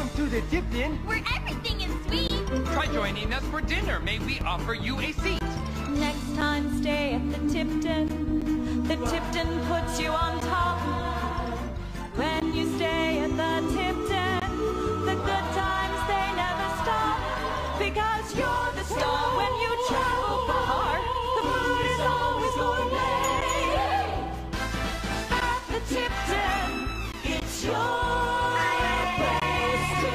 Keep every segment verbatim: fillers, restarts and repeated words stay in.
to the Tipton, where everything is sweet. Try joining us for dinner. May we offer you a seat? Next time stay at the Tipton. The Tipton puts you on top. When you stay at the Tipton, the good times, they never stop. Because you're the star when you travel far. The food is always gourmet. At the Tipton, it's your place to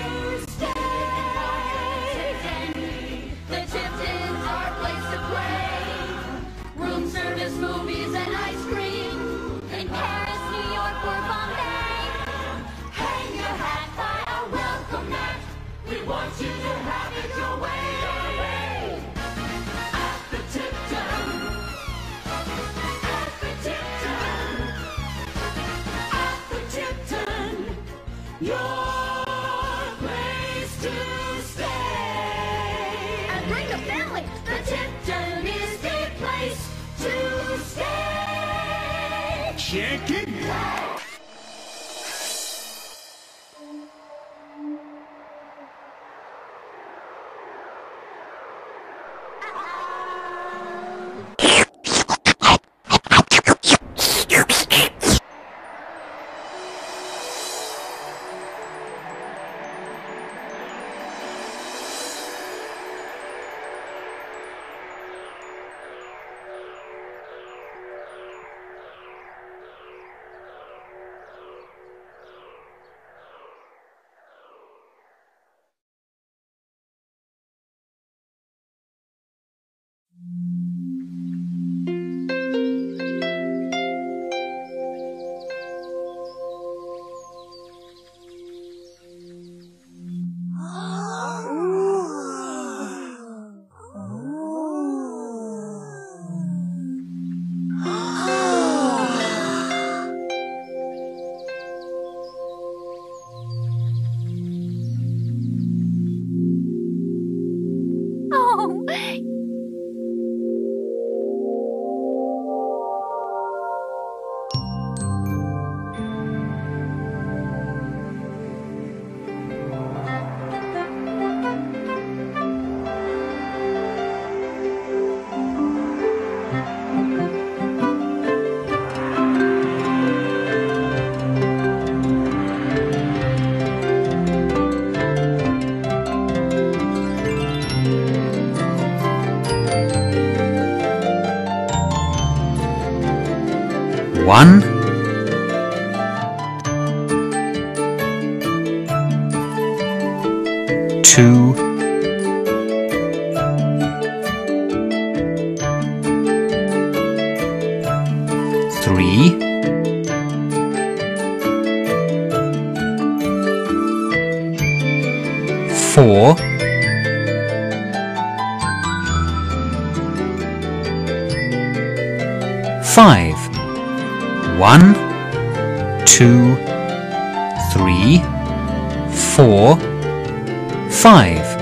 stay. The Tipton's our place to play. Room service, movies, and ice cream. In Paris, New York, or Bombay. Hang your hat by our welcome mat. We want you to have it your way. At the Tipton. At the Tipton. At the Tipton, your place to stay. And bring the family. The Tipton is the place to stay. check it out. One, two, three, four, five. One, two, three, four, five.